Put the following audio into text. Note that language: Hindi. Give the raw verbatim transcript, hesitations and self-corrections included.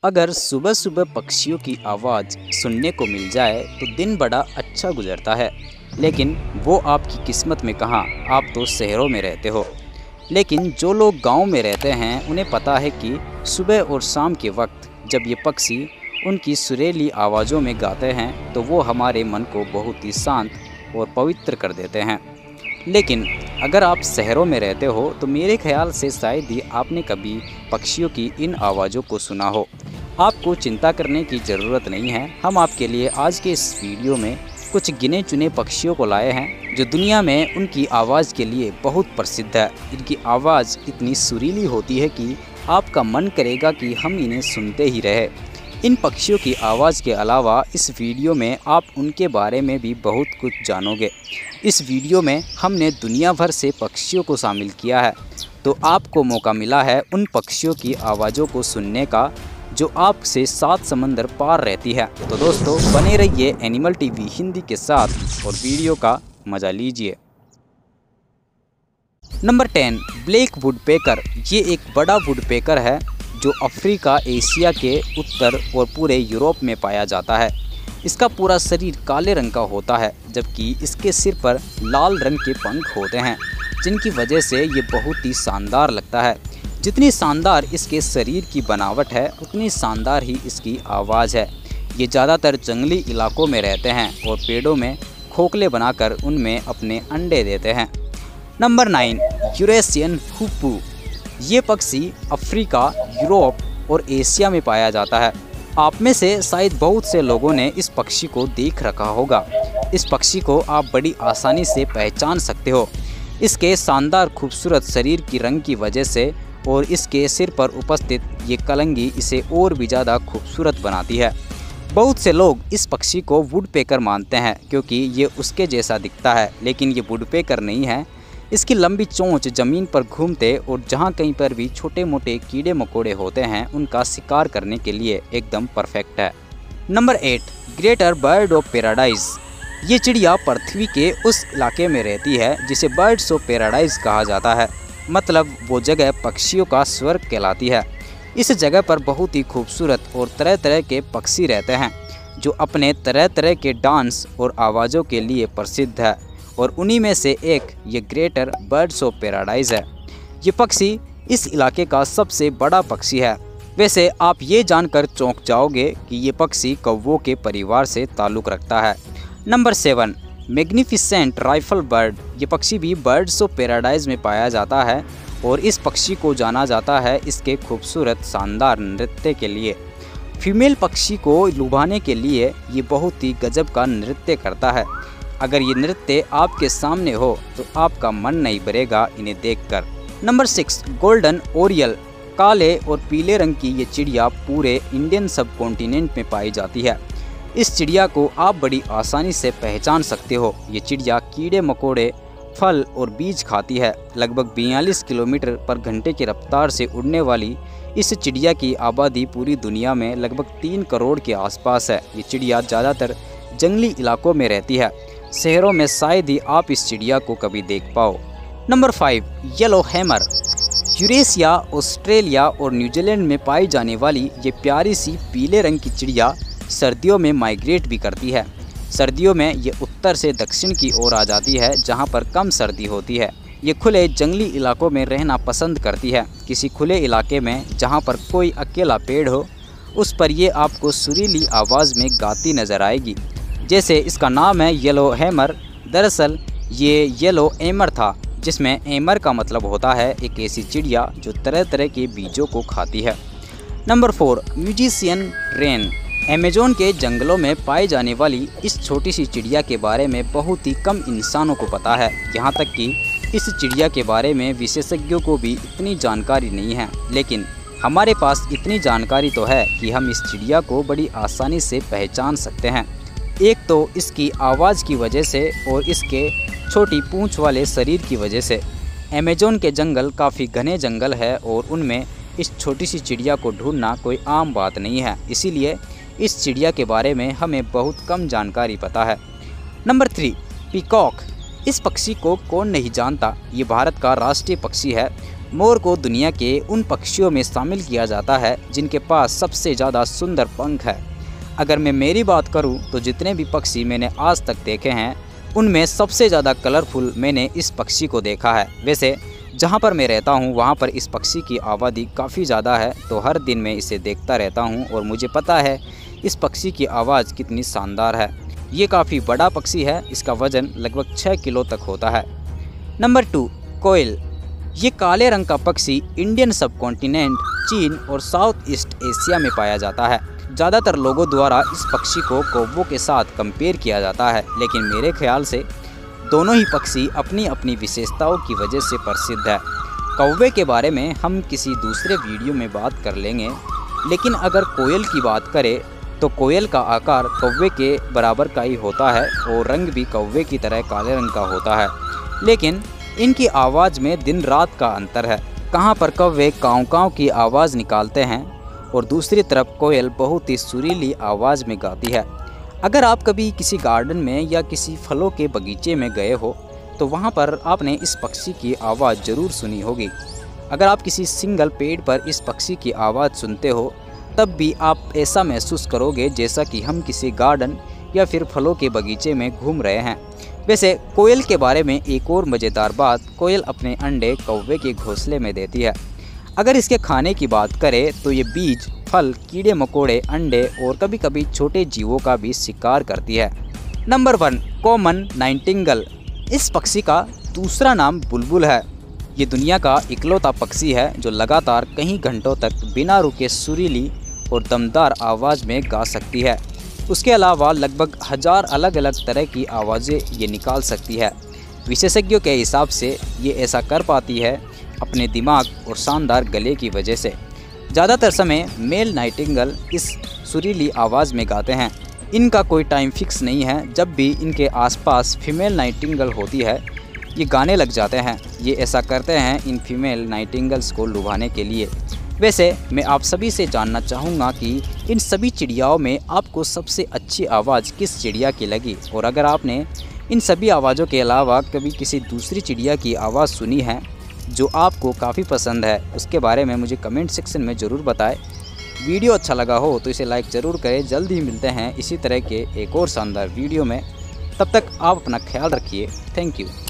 अगर सुबह सुबह पक्षियों की आवाज़ सुनने को मिल जाए तो दिन बड़ा अच्छा गुजरता है। लेकिन वो आपकी किस्मत में कहाँ, आप तो शहरों में रहते हो। लेकिन जो लोग गांव में रहते हैं उन्हें पता है कि सुबह और शाम के वक्त जब ये पक्षी उनकी सुरीली आवाज़ों में गाते हैं तो वो हमारे मन को बहुत ही शांत और पवित्र कर देते हैं। लेकिन अगर आप शहरों में रहते हो तो मेरे ख्याल से शायद ही आपने कभी पक्षियों की इन आवाज़ों को सुना हो। आपको चिंता करने की ज़रूरत नहीं है। हम आपके लिए आज के इस वीडियो में कुछ गिने चुने पक्षियों को लाए हैं जो दुनिया में उनकी आवाज़ के लिए बहुत प्रसिद्ध है। इनकी आवाज़ इतनी सुरीली होती है कि आपका मन करेगा कि हम इन्हें सुनते ही रहे। इन पक्षियों की आवाज़ के अलावा इस वीडियो में आप उनके बारे में भी बहुत कुछ जानोगे। इस वीडियो में हमने दुनिया भर से पक्षियों को शामिल किया है, तो आपको मौका मिला है उन पक्षियों की आवाज़ों को सुनने का जो आपसे सात समंदर पार रहती है। तो दोस्तों बने रहिए एनिमल टीवी हिंदी के साथ और वीडियो का मज़ा लीजिए। Number ten, black woodpecker. ये एक बड़ा वुडपेकर है जो अफ्रीका, एशिया के उत्तर और पूरे यूरोप में पाया जाता है। इसका पूरा शरीर काले रंग का होता है जबकि इसके सिर पर लाल रंग के पंख होते हैं जिनकी वजह से ये बहुत ही शानदार लगता है। जितनी शानदार इसके शरीर की बनावट है उतनी शानदार ही इसकी आवाज़ है। ये ज़्यादातर जंगली इलाकों में रहते हैं और पेड़ों में खोखले बनाकर उनमें अपने अंडे देते हैं। Number nine, Eurasian hoopoe. ये पक्षी अफ्रीका, यूरोप और एशिया में पाया जाता है। आप में से शायद बहुत से लोगों ने इस पक्षी को देख रखा होगा। इस पक्षी को आप बड़ी आसानी से पहचान सकते हो इसके शानदार खूबसूरत शरीर की रंग की वजह से, और इसके सिर पर उपस्थित ये कलंगी इसे और भी ज़्यादा खूबसूरत बनाती है। बहुत से लोग इस पक्षी को वुडपेकर मानते हैं क्योंकि ये उसके जैसा दिखता है, लेकिन ये वुडपेकर नहीं है। इसकी लंबी चोंच ज़मीन पर घूमते और जहाँ कहीं पर भी छोटे मोटे कीड़े मकोड़े होते हैं उनका शिकार करने के लिए एकदम परफेक्ट है। Number eight, greater bird of paradise. ये चिड़िया पृथ्वी के उस इलाके में रहती है जिसे बर्ड्स ऑफ पैराडाइज कहा जाता है, मतलब वो जगह पक्षियों का स्वर्ग कहलाती है। इस जगह पर बहुत ही खूबसूरत और तरह तरह के पक्षी रहते हैं जो अपने तरह तरह के डांस और आवाज़ों के लिए प्रसिद्ध है, और उन्हीं में से एक ये ग्रेटर बर्ड्स ऑफ पैराडाइज है। ये पक्षी इस इलाके का सबसे बड़ा पक्षी है। वैसे आप ये जानकर चौंक जाओगे कि ये पक्षी कौवों के परिवार से ताल्लुक़ रखता है। Number seven, magnificent rifle bird. ये पक्षी भी बर्ड्स ऑफ पैराडाइज में पाया जाता है और इस पक्षी को जाना जाता है इसके खूबसूरत शानदार नृत्य के लिए। फीमेल पक्षी को लुभाने के लिए ये बहुत ही गजब का नृत्य करता है। अगर ये नृत्य आपके सामने हो तो आपका मन नहीं भरेगा इन्हें देखकर। Number six, golden oriole. काले और पीले रंग की ये चिड़िया पूरे इंडियन सब कॉन्टिनेंट में पाई जाती है। इस चिड़िया को आप बड़ी आसानी से पहचान सकते हो। ये चिड़िया कीड़े मकोड़े, फल और बीज खाती है। लगभग बयालीस किलोमीटर पर घंटे की रफ्तार से उड़ने वाली इस चिड़िया की आबादी पूरी दुनिया में लगभग तीन करोड़ के आसपास है। ये चिड़िया ज़्यादातर जंगली इलाकों में रहती है। शहरों में शायद ही आप इस चिड़िया को कभी देख पाओ। Number five, yellowhammer. Eurasia, Australia और न्यूजीलैंड में पाई जाने वाली ये प्यारी सी पीले रंग की चिड़िया सर्दियों में माइग्रेट भी करती है। सर्दियों में ये उत्तर से दक्षिण की ओर आ जाती है जहाँ पर कम सर्दी होती है। ये खुले जंगली इलाकों में रहना पसंद करती है। किसी खुले इलाके में जहाँ पर कोई अकेला पेड़ हो उस पर ये आपको सुरीली आवाज़ में गाती नज़र आएगी। जैसे इसका नाम है येलो हैमर। दरअसल ये येलो एमर था जिसमें एमर का मतलब होता है एक ऐसी चिड़िया जो तरह तरह के बीजों को खाती है। Number four, musician wren. Amazon के जंगलों में पाई जाने वाली इस छोटी सी चिड़िया के बारे में बहुत ही कम इंसानों को पता है। यहाँ तक कि इस चिड़िया के बारे में विशेषज्ञों को भी इतनी जानकारी नहीं है, लेकिन हमारे पास इतनी जानकारी तो है कि हम इस चिड़िया को बड़ी आसानी से पहचान सकते हैं। एक तो इसकी आवाज़ की वजह से और इसके छोटी पूँछ वाले शरीर की वजह से। अमेज़न के जंगल काफ़ी घने जंगल है और उनमें इस छोटी सी चिड़िया को ढूंढना कोई आम बात नहीं है, इसीलिए इस चिड़िया के बारे में हमें बहुत कम जानकारी पता है। Number three, peacock. इस पक्षी को कौन नहीं जानता। ये भारत का राष्ट्रीय पक्षी है मोर को दुनिया के उन पक्षियों में शामिल किया जाता है जिनके पास सबसे ज़्यादा सुंदर पंख है। अगर मैं मेरी बात करूं तो जितने भी पक्षी मैंने आज तक देखे हैं उनमें सबसे ज़्यादा कलरफुल मैंने इस पक्षी को देखा है। वैसे जहां पर मैं रहता हूं वहां पर इस पक्षी की आबादी काफ़ी ज़्यादा है, तो हर दिन मैं इसे देखता रहता हूं और मुझे पता है इस पक्षी की आवाज़ कितनी शानदार है। ये काफ़ी बड़ा पक्षी है, इसका वज़न लगभग छः किलो तक होता है। नंबर टू, कोयल। ये काले रंग का पक्षी इंडियन सब कॉन्टिनेंट, चीन और साउथ ईस्ट एशिया में पाया जाता है। ज़्यादातर लोगों द्वारा इस पक्षी को कौवों के साथ कंपेयर किया जाता है, लेकिन मेरे ख्याल से दोनों ही पक्षी अपनी अपनी विशेषताओं की वजह से प्रसिद्ध है। कौवे के बारे में हम किसी दूसरे वीडियो में बात कर लेंगे, लेकिन अगर कोयल की बात करें तो कोयल का आकार कौवे के बराबर का ही होता है और रंग भी कौवे की तरह काले रंग का होता है, लेकिन इनकी आवाज़ में दिन रात का अंतर है। कहाँ पर कौवे काँव काँव की आवाज़ निकालते हैं और दूसरी तरफ कोयल बहुत ही सुरीली आवाज़ में गाती है। अगर आप कभी किसी गार्डन में या किसी फलों के बगीचे में गए हो तो वहाँ पर आपने इस पक्षी की आवाज़ ज़रूर सुनी होगी। अगर आप किसी सिंगल पेड़ पर इस पक्षी की आवाज़ सुनते हो तब भी आप ऐसा महसूस करोगे जैसा कि हम किसी गार्डन या फिर फलों के बगीचे में घूम रहे हैं। वैसे कोयल के बारे में एक और मज़ेदार बात, कोयल अपने अंडे कौवे के घोंसले में देती है। अगर इसके खाने की बात करें तो ये बीज, फल, कीड़े मकोड़े, अंडे और कभी कभी छोटे जीवों का भी शिकार करती है। Number one, common nightingale. इस पक्षी का दूसरा नाम बुलबुल है। ये दुनिया का इकलौता पक्षी है जो लगातार कई घंटों तक बिना रुके सुरीली और दमदार आवाज़ में गा सकती है। उसके अलावा लगभग हज़ार अलग अलग तरह की आवाज़ें ये निकाल सकती है। विशेषज्ञों के हिसाब से ये ऐसा कर पाती है अपने दिमाग और शानदार गले की वजह से। ज़्यादातर समय मेल नाइटिंगेल इस सुरीली आवाज़ में गाते हैं। इनका कोई टाइम फिक्स नहीं है, जब भी इनके आसपास फीमेल नाइटिंगेल होती है ये गाने लग जाते हैं। ये ऐसा करते हैं इन फीमेल नाइटिंगेल्स को लुभाने के लिए। वैसे मैं आप सभी से जानना चाहूँगा कि इन सभी चिड़ियाओं में आपको सबसे अच्छी आवाज़ किस चिड़िया की लगी, और अगर आपने इन सभी आवाज़ों के अलावा कभी किसी दूसरी चिड़िया की आवाज़ सुनी है जो आपको काफ़ी पसंद है, उसके बारे में मुझे कमेंट सेक्शन में ज़रूर बताएं। वीडियो अच्छा लगा हो तो इसे लाइक ज़रूर करें। जल्द ही मिलते हैं इसी तरह के एक और शानदार वीडियो में। तब तक आप अपना ख्याल रखिए। Thank you.